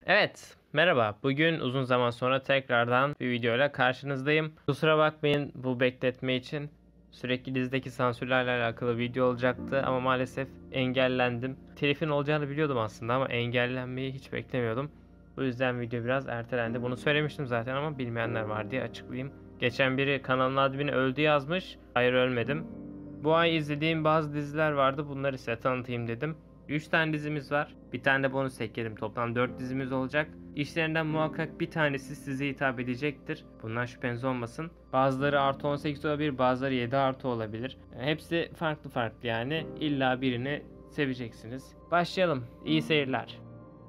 Evet, merhaba. Bugün uzun zaman sonra tekrardan bir videoyla karşınızdayım. Kusura bakmayın bu bekletme için. Sürekli dizideki sansürlerle alakalı video olacaktı ama maalesef engellendim. Telifin olacağını biliyordum aslında ama engellenmeyi hiç beklemiyordum. Bu yüzden video biraz ertelendi. Bunu söylemiştim zaten ama bilmeyenler var diye açıklayayım. Geçen biri kanalın admini öldü yazmış. Hayır, ölmedim. Bu ay izlediğim bazı diziler vardı. Bunları size tanıtayım dedim. 3 tane dizimiz var. Bir tane de bonus ekledim. Toplam 4 dizimiz olacak. İşlerinden muhakkak bir tanesi size hitap edecektir. Bundan şüpheniz olmasın. Bazıları artı 18 olabilir, bazıları 7 artı olabilir. Hepsi farklı farklı yani. İlla birini seveceksiniz. Başlayalım. İyi seyirler.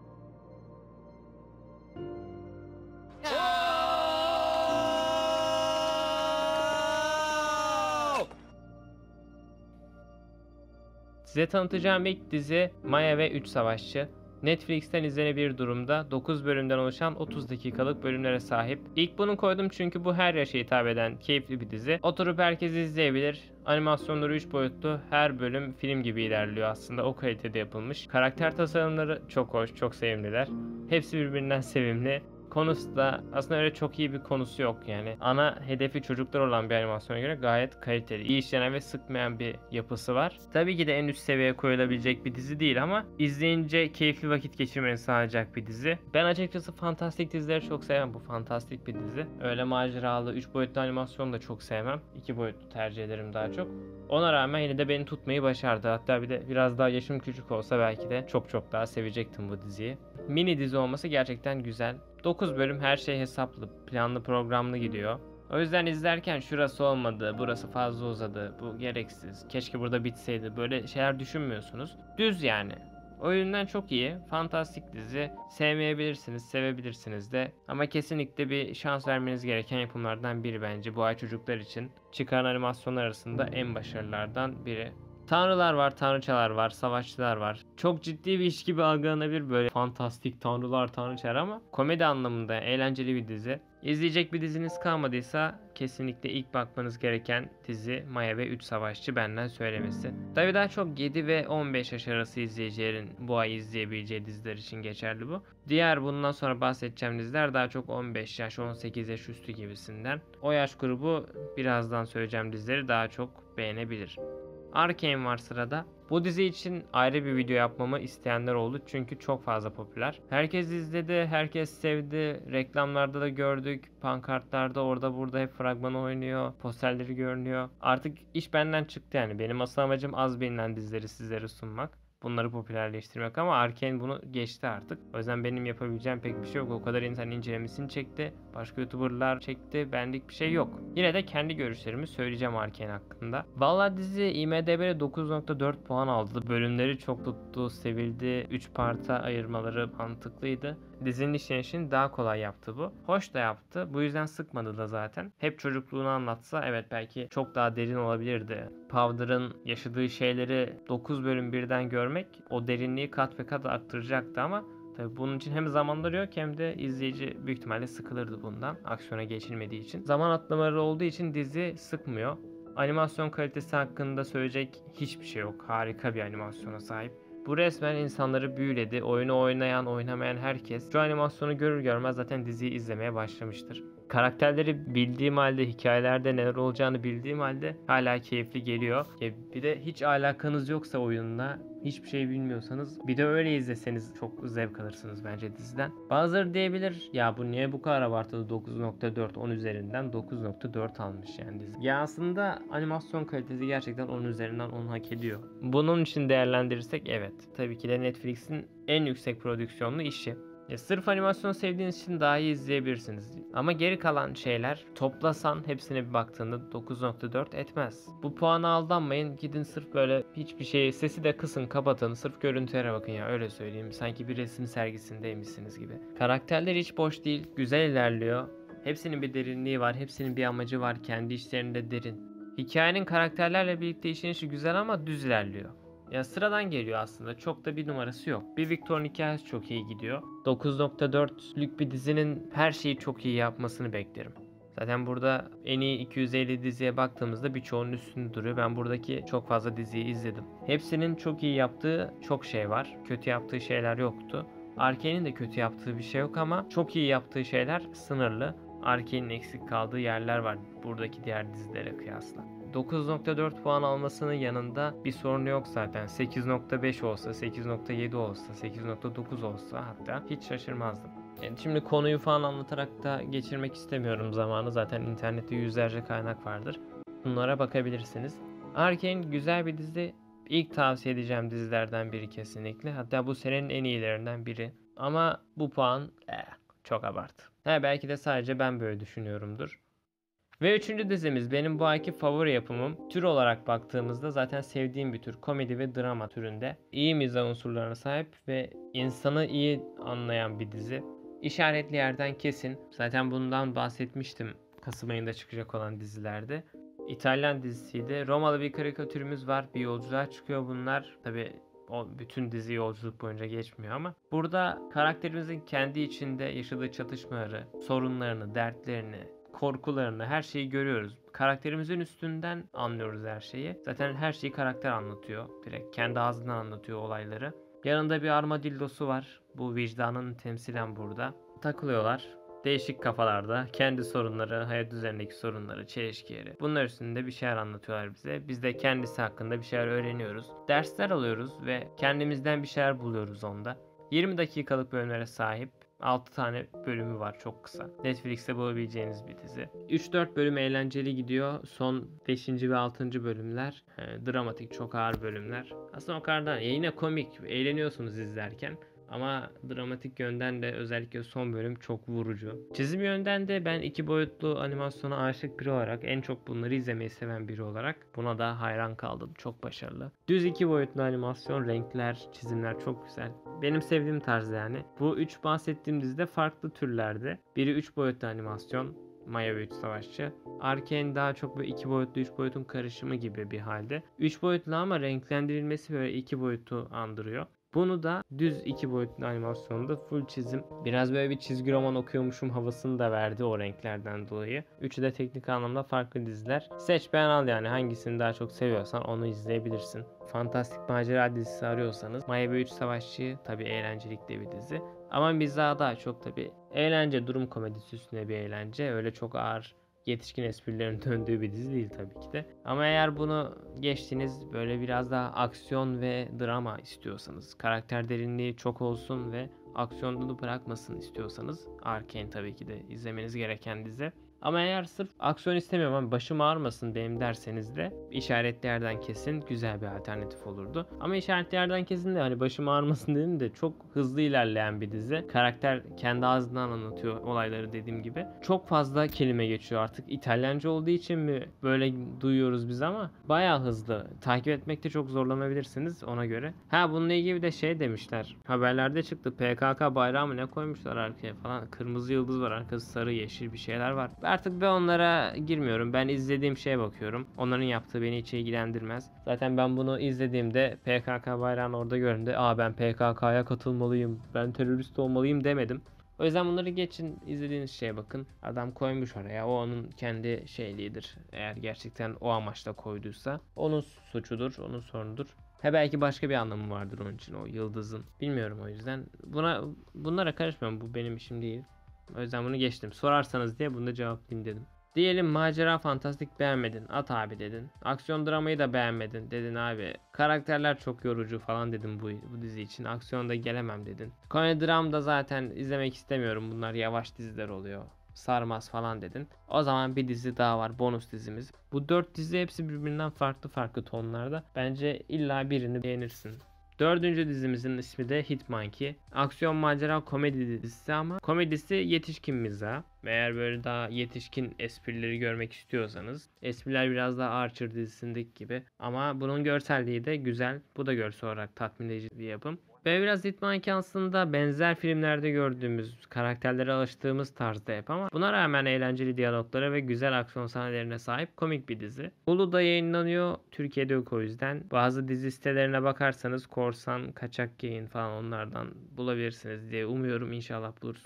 Size tanıtacağım ilk dizi Maya ve 3 Savaşçı. Netflix'ten izlenebilir durumda 9 bölümden oluşan 30 dakikalık bölümlere sahip. İlk bunu koydum çünkü bu her yaşa hitap eden keyifli bir dizi. Oturup herkes izleyebilir. Animasyonları 3 boyutlu, her bölüm film gibi ilerliyor aslında, o kalitede yapılmış. Karakter tasarımları çok hoş, çok sevimliler. Hepsi birbirinden sevimli. Konusu da aslında öyle çok iyi bir konusu yok yani. Ana hedefi çocuklar olan bir animasyona göre gayet kaliteli, iyi işlenen ve sıkmayan bir yapısı var. Tabii ki de en üst seviyeye koyulabilecek bir dizi değil ama izleyince keyifli vakit geçirmeni sağlayacak bir dizi. Ben açıkçası fantastik dizileri çok sevmem. Bu fantastik bir dizi. Öyle maceralı 3 boyutlu animasyon da çok sevmem. 2 boyutlu tercih ederim daha çok. Ona rağmen yine de beni tutmayı başardı. Hatta bir de biraz daha yaşım küçük olsa belki de çok çok daha sevecektim bu diziyi. Mini dizi olması gerçekten güzel. 9 bölüm, her şey hesaplı, planlı programlı gidiyor. O yüzden izlerken şurası olmadı, burası fazla uzadı, bu gereksiz, keşke burada bitseydi, böyle şeyler düşünmüyorsunuz. Düz yani. O yüzden çok iyi, fantastik dizi. Sevmeyebilirsiniz, sevebilirsiniz de. Ama kesinlikle bir şans vermeniz gereken yapımlardan biri bence bu ay çocuklar için. Çıkan animasyonlar arasında en başarılardan biri. Tanrılar var, tanrıçalar var, savaşçılar var. Çok ciddi bir iş gibi algılanabilir, böyle fantastik tanrılar, tanrıçalar, ama komedi anlamında eğlenceli bir dizi. İzleyecek bir diziniz kalmadıysa kesinlikle ilk bakmanız gereken dizi Maya ve 3 Savaşçı, benden söylemesi. Tabii daha çok 7 ve 15 yaş arası izleyicilerin bu ay izleyebileceği diziler için geçerli bu. Diğer bundan sonra bahsedeceğim diziler daha çok 15 yaş, 18 yaş üstü gibisinden. O yaş grubu birazdan söyleyeceğim dizileri daha çok beğenebilir. Arcane var sırada. Bu dizi için ayrı bir video yapmamı isteyenler oldu çünkü çok fazla popüler. Herkes izledi, herkes sevdi. Reklamlarda da gördük, pankartlarda orada burada hep fragmanı oynuyor, posterleri görünüyor. Artık iş benden çıktı yani. Benim asıl amacım az bilinen dizileri sizlere sunmak. Bunları popülerleştirmek ama Arcane bunu geçti artık. O yüzden benim yapabileceğim pek bir şey yok. O kadar insan incelemesini çekti. Başka YouTuber'lar çekti. Benlik bir şey yok. Yine de kendi görüşlerimi söyleyeceğim Arcane hakkında. Vallahi dizi IMDb'de 9.4 puan aldı. Bölümleri çok tuttu, sevildi. 3 parta ayırmaları mantıklıydı. Dizinin işlenişini daha kolay yaptı bu. Hoş da yaptı. Bu yüzden sıkmadı da zaten. Hep çocukluğunu anlatsa evet belki çok daha derin olabilirdi. Powder'ın yaşadığı şeyleri 9 bölüm birden görmek o derinliği kat ve kat arttıracaktı ama tabii bunun için hem zamanları yok hem de izleyici büyük ihtimalle sıkılırdı bundan, aksiyona geçilmediği için. Zaman atlamaları olduğu için dizi sıkmıyor. Animasyon kalitesi hakkında söyleyecek hiçbir şey yok. Harika bir animasyona sahip. Bu resmen insanları büyüledi. Oyunu oynayan, oynamayan herkes şu animasyonu görür görmez zaten diziyi izlemeye başlamıştır. Karakterleri bildiğim halde, hikayelerde neler olacağını bildiğim halde hala keyifli geliyor. Bir de hiç alakanız yoksa oyunla, hiçbir şey bilmiyorsanız bir de öyle izleseniz çok zevk alırsınız bence diziden. Bazıları diyebilir ya bu niye bu kadar abartılı, 9.4, 10 üzerinden 9.4 almış yani dizi. Ya aslında animasyon kalitesi gerçekten 10 üzerinden 10 hak ediyor. Bunun için değerlendirirsek evet. Tabii ki de Netflix'in en yüksek prodüksiyonlu işi. Sırf animasyon sevdiğiniz için daha iyi izleyebilirsiniz. Ama geri kalan şeyler toplasan hepsine bir baktığında 9.4 etmez. Bu puana aldanmayın. Gidin sırf böyle hiçbir şey, sesi de kısın kapatın, sırf görüntülere bakın ya, öyle söyleyeyim. Sanki bir resim sergisindeymişsiniz gibi. Karakterler hiç boş değil. Güzel ilerliyor. Hepsinin bir derinliği var. Hepsinin bir amacı var. Kendi işlerinde derin. Hikayenin karakterlerle birlikte işlenişi güzel ama düz ilerliyor. Ya sıradan geliyor aslında. Çok da bir numarası yok. Bir Victor'un hikayesi çok iyi gidiyor. 9.4'lük bir dizinin her şeyi çok iyi yapmasını beklerim. Zaten burada en iyi 250 diziye baktığımızda birçoğunun üstünde duruyor. Ben buradaki çok fazla diziyi izledim. Hepsinin çok iyi yaptığı çok şey var. Kötü yaptığı şeyler yoktu. Arkane'in de kötü yaptığı bir şey yok ama çok iyi yaptığı şeyler sınırlı. Arkane'in eksik kaldığı yerler var buradaki diğer dizilere kıyasla. 9.4 puan almasının yanında bir sorunu yok zaten. 8.5 olsa, 8.7 olsa, 8.9 olsa hatta hiç şaşırmazdım. Yani şimdi konuyu falan anlatarak da geçirmek istemiyorum zamanı. Zaten internette yüzlerce kaynak vardır. Bunlara bakabilirsiniz. Arcane güzel bir dizi. İlk tavsiye edeceğim dizilerden biri kesinlikle. Hatta bu senenin en iyilerinden biri. Ama bu puan çok abartı. Belki de sadece ben böyle düşünüyorumdur. Ve üçüncü dizimiz benim bu ayki favori yapımım. Tür olarak baktığımızda zaten sevdiğim bir tür. Komedi ve drama türünde. İyi mizah unsurlarına sahip ve insanı iyi anlayan bir dizi. İşaretli Yerden Kesin. Zaten bundan bahsetmiştim Kasım ayında çıkacak olan dizilerde. İtalyan dizisiydi. Romalı bir karikatürümüz var. Bir yolculuğa çıkıyor bunlar. Tabi o bütün dizi yolculuk boyunca geçmiyor ama burada karakterimizin kendi içinde yaşadığı çatışmaları, sorunlarını, dertlerini, korkularını, her şeyi görüyoruz. Karakterimizin üstünden anlıyoruz her şeyi. Zaten her şeyi karakter anlatıyor. Direkt kendi ağzından anlatıyor olayları. Yanında bir armadillosu var. Bu vicdanın temsilen burada. Takılıyorlar. Değişik kafalarda kendi sorunları, hayat üzerindeki sorunları, çelişkileri. Bunlar üstünde bir şeyler anlatıyorlar bize. Biz de kendisi hakkında bir şeyler öğreniyoruz. Dersler alıyoruz ve kendimizden bir şeyler buluyoruz onda. 20 dakikalık bölümlere sahip. 6 tane bölümü var, çok kısa. Netflix'te bulabileceğiniz bir dizi. 3-4 bölüm eğlenceli gidiyor. Son 5. ve 6. bölümler dramatik, çok ağır bölümler. Aslında o kadar da yine komik. Eğleniyorsunuz izlerken. Ama dramatik yönden de özellikle son bölüm çok vurucu. Çizim yönden de ben 2 boyutlu animasyona aşık biri olarak, en çok bunları izlemeyi seven biri olarak buna da hayran kaldım. Çok başarılı. Düz 2 boyutlu animasyon, renkler, çizimler çok güzel. Benim sevdiğim tarz yani. Bu 3 bahsettiğim dizide farklı türlerde. Biri 3 boyutlu animasyon, Maya ve 3 Savaşçı. Arcane daha çok böyle 2 boyutlu 3 boyutun karışımı gibi bir halde. 3 boyutlu ama renklendirilmesi böyle 2 boyutu andırıyor. Bunu da düz 2 boyutlu animasyonda full çizim. Biraz böyle bir çizgi roman okuyormuşum havasını da verdi o renklerden dolayı. Üçü de teknik anlamda farklı diziler. Seç beğen al, yani hangisini daha çok seviyorsan onu izleyebilirsin. Fantastik macera dizisi arıyorsanız Maya ve 3 Savaşçı tabi eğlencelikli bir dizi. Ama mizahı daha çok tabi eğlence, durum komedisi üstüne bir eğlence. Öyle çok ağır yetişkin esprilerin döndüğü bir dizi değil tabii ki de. Ama eğer bunu geçtiniz, böyle biraz daha aksiyon ve drama istiyorsanız, karakter derinliği çok olsun ve aksiyonunu bırakmasın istiyorsanız Arcane tabii ki de izlemeniz gereken dizi. Ama eğer sırf aksiyon istemiyorum ama başım ağrımasın benim derseniz de İşaretli Yerden Kesin güzel bir alternatif olurdu. Ama İşaretli Yerden Kesin de hani başım ağrımasın dedim de çok hızlı ilerleyen bir dizi. Karakter kendi ağzından anlatıyor olayları, dediğim gibi. Çok fazla kelime geçiyor artık. İtalyanca olduğu için mi böyle duyuyoruz biz, ama bayağı hızlı. Takip etmekte çok zorlanabilirsiniz ona göre. Bununla ilgili de şey demişler. Haberlerde çıktı. PKK bayrağı mı ne koymuşlar arkaya falan. Kırmızı yıldız var, arkası sarı yeşil bir şeyler var. Artık ben onlara girmiyorum. Ben izlediğim şeye bakıyorum. Onların yaptığı beni hiç ilgilendirmez. Zaten ben bunu izlediğimde PKK bayrağını orada gördüğümde ben PKK'ya katılmalıyım, ben terörist olmalıyım demedim. O yüzden bunları geçin, izlediğiniz şeye bakın. Adam koymuş oraya, o onun kendi şeyliğidir. Eğer gerçekten o amaçla koyduysa onun suçudur, onun sorunudur. Belki başka bir anlamı vardır onun için o yıldızın. Bilmiyorum, o yüzden bunlara karışmıyorum. Bu benim işim değil. O yüzden bunu geçtim. Sorarsanız diye bunu da cevaplayayım dedim. Diyelim macera fantastik beğenmedin. At abi dedin. Aksiyon dramayı da beğenmedin. Dedin abi karakterler çok yorucu falan dedim bu dizi için. Aksiyonda gelemem dedin. Komedi dram da zaten izlemek istemiyorum. Bunlar yavaş diziler oluyor. Sarmaz falan dedin. O zaman bir dizi daha var. Bonus dizimiz. Bu 4 dizi hepsi birbirinden farklı tonlarda. Bence illa birini beğenirsin. Dördüncü dizimizin ismi de Hitmonkey. Aksiyon macera komedi dizisi ama komedisi yetişkin mizah. Eğer böyle daha yetişkin esprileri görmek istiyorsanız, espriler biraz daha Archer dizisindeki gibi. Ama bunun görselliği de güzel. Bu da görsel olarak tatmin edici bir yapım. Ve biraz Hitmonkey aslında benzer filmlerde gördüğümüz, karakterlere alıştığımız tarzda hep ama buna rağmen eğlenceli diyaloglara ve güzel aksiyon sahnelerine sahip komik bir dizi. Hulu'da yayınlanıyor. Türkiye'de yok o yüzden. Bazı dizi sitelerine bakarsanız korsan, kaçak yayın falan onlardan bulabilirsiniz diye umuyorum, inşallah bulursunuz.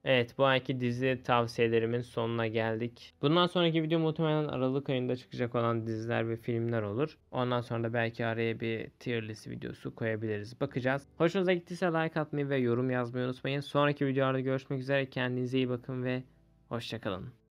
Evet, bu ayki dizi tavsiyelerimin sonuna geldik. Bundan sonraki video muhtemelen Aralık ayında çıkacak olan diziler ve filmler olur. Ondan sonra da belki araya bir tier list videosu koyabiliriz. Bakacağız. Hoşunuza gittiyse like atmayı ve yorum yazmayı unutmayın. Sonraki videolarda görüşmek üzere. Kendinize iyi bakın ve hoşça kalın.